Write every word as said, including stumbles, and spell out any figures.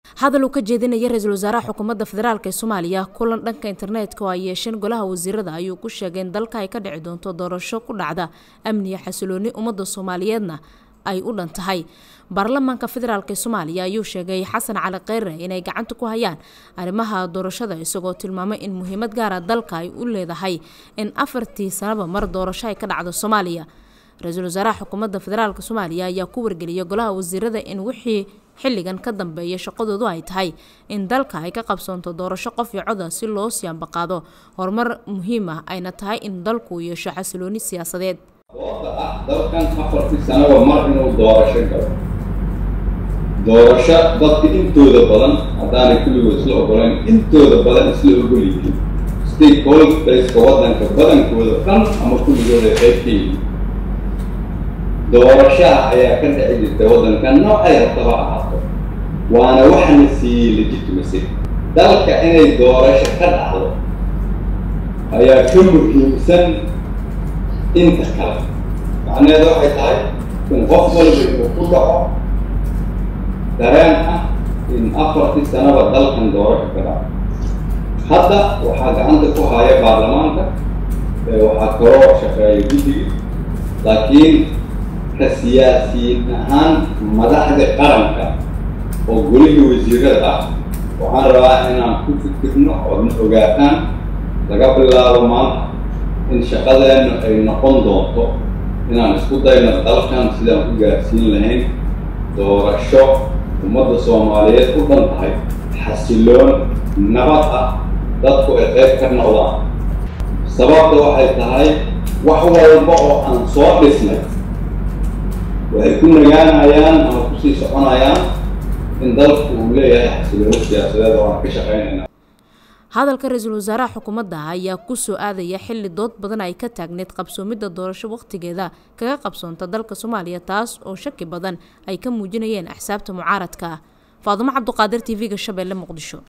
هذا لو كجدينا رئيسل وزراء حكومة فدرالك الصومالية كلن دنك انترنت كوايشين قولها وزيرada ayuu ku sheegeen dalka ay ka dhici doonto doorasho ku dhacda amniga xasilooni umada Soomaaliyeedna ay u dhantahay baarlamaanka federaalka Soomaaliya ayuu sheegay Xasan Cali Kheyre inay gacanta ku hayaan arrimaha doorashada isagoo tilmaamay in muhiimad gaar ah dalka ay u leedahay in afartii sanaba mar doorasho ay ka dhacdo Soomaaliya رئيسل وزراء حكومة فدرالك الصومالية ayaa ku wargeliyay golaha wasiirada in wixii xilligan ka dambeeyay shaqadoodu ay tahay in dalka ay ka qabsoonto doorasho qof iyo cod si loo siyaan baqaado horumar muhiim ah ayna tahay in dalku yeesho xasilooni siyaasadeed dalkan afartii sanaba mar inuu doorasho galo doorasho dadka intooda badan haddaanay kulligood isla ogolaan intooda badan isla ogol yihiin stakeholders wadanka badankooda dhan ama kulligood ay qayb ka yihiin doorashaha ayaa ka dhici jirta wadanka noocay rabtaba ahaato waana waxana siiyey legitimacy dalka inay doorasho ka dhacdo ayaa ka muhiimsan inta kale macnaheedu waxay tahay in qof walba uu ku dhaco dareen ah in afartii sanaba dalkan doorasho ka dhaco hadda waxaa gacanta ku haya baarlamaanka waxaa kaloo shaqeeya guddiga laakiin كسياسيين أهم مدحض قرنك وقولي وزيرة آه وعن رأينا كيف كنا ونقولان لقبل الله رمان إن شقدنا إن قندوطو إن نسقط إن الدلكان سيدا وجالسين لهين دور الشوق ومدة الصومالية كلهم هاي حسيلون نبضة ضدكو إقاف كنا الله السبب ده واحد هاي وحول البعض عن صوت اسمه ويكون رجعنا عيان أو خصيص أنا عيان إن ضلف ولاية حسب السياسة هذا وأنا كشقين هذا الرئيس الوزراء حكومة ده يا كوسو هذا يحل الضد بدن أي كتاجنت قبسو مدة دورشة وقت جذا كقبسون تدلك الصومالية تاس أو شك بدن أي كم وجنيين حسابته معارض كا فاطمة عبد القادر تي في الشباب لمقدشو.